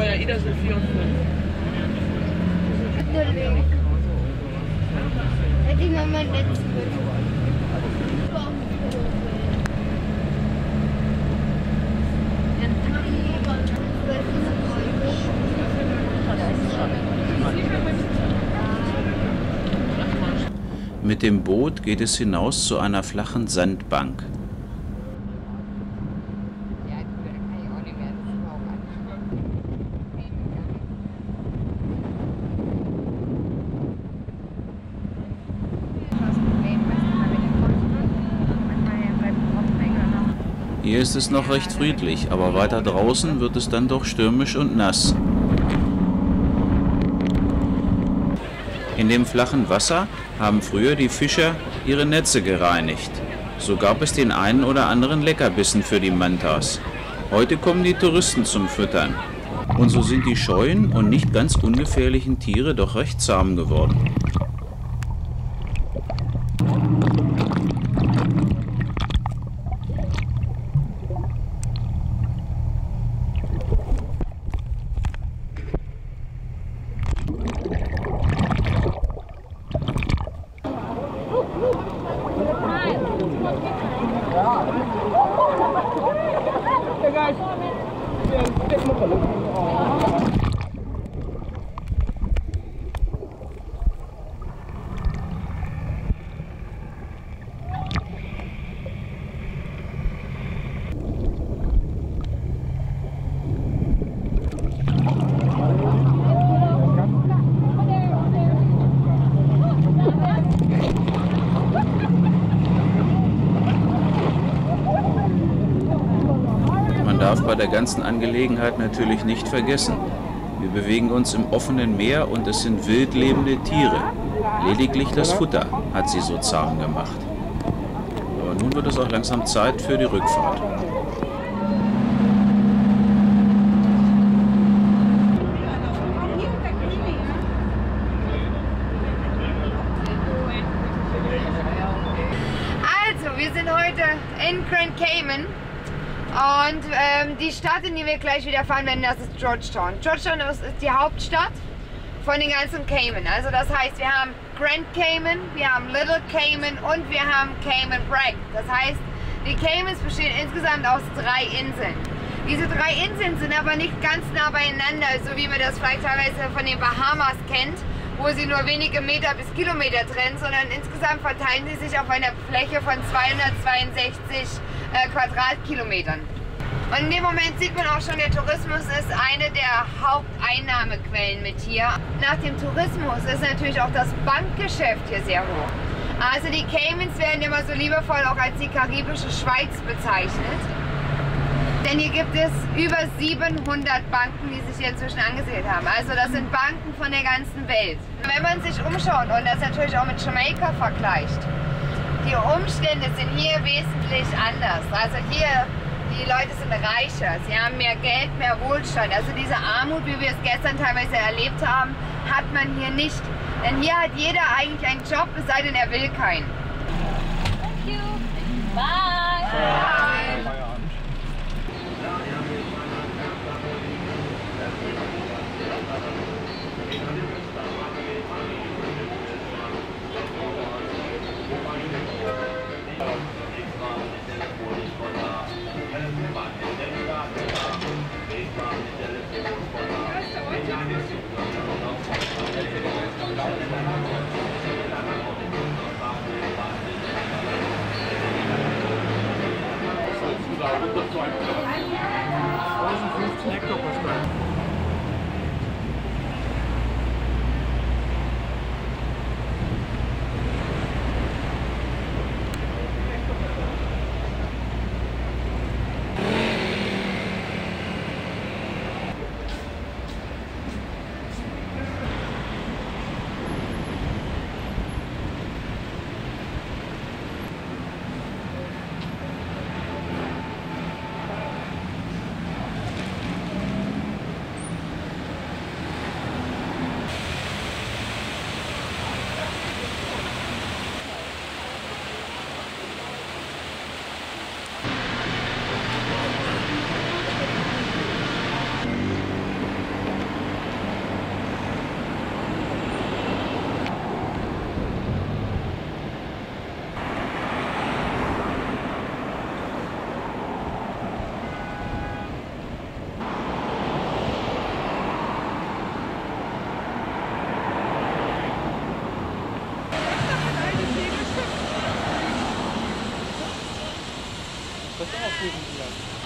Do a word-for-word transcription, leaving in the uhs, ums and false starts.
war ja eh das mit vier und fünf. Hätte ich mal mein letztes Mit dem Boot geht es hinaus zu einer flachen Sandbank. Hier ist es noch recht friedlich, aber weiter draußen wird es dann doch stürmisch und nass. In dem flachen Wasser haben früher die Fischer ihre Netze gereinigt. So gab es den einen oder anderen Leckerbissen für die Mantas. Heute kommen die Touristen zum Füttern. Und so sind die scheuen und nicht ganz ungefährlichen Tiere doch recht zahm geworden. Darf bei der ganzen Angelegenheit natürlich nicht vergessen. Wir bewegen uns im offenen Meer und es sind wild lebende Tiere. Lediglich das Futter hat sie so zahm gemacht. Aber nun wird es auch langsam Zeit für die Rückfahrt. Also, wir sind heute in Grand Cayman. Und ähm, die Stadt, in die wir gleich wieder fahren werden, das ist Georgetown. Georgetown ist die Hauptstadt von den ganzen Cayman. Also das heißt, wir haben Grand Cayman, wir haben Little Cayman und wir haben Cayman Brac. Das heißt, die Caymans bestehen insgesamt aus drei Inseln. Diese drei Inseln sind aber nicht ganz nah beieinander, so wie man das vielleicht teilweise von den Bahamas kennt, wo sie nur wenige Meter bis Kilometer trennen, sondern insgesamt verteilen sie sich auf einer Fläche von zweihundertzweiundsechzig äh, Quadratkilometern. Und in dem Moment sieht man auch schon, der Tourismus ist eine der Haupteinnahmequellen mit hier. Nach dem Tourismus ist natürlich auch das Bankgeschäft hier sehr hoch. Also die Caymans werden immer so liebevoll auch als die karibische Schweiz bezeichnet. Denn hier gibt es über siebenhundert Banken, die sich hier inzwischen angesiedelt haben. Also das sind Banken von der ganzen Welt. Wenn man sich umschaut und das natürlich auch mit Jamaika vergleicht, die Umstände sind hier wesentlich anders. Also hier, die Leute sind reicher, sie haben mehr Geld, mehr Wohlstand. Also diese Armut, wie wir es gestern teilweise erlebt haben, hat man hier nicht. Denn hier hat jeder eigentlich einen Job, es sei denn, er will keinen. Thank you. Bye. Bye. das auch gut.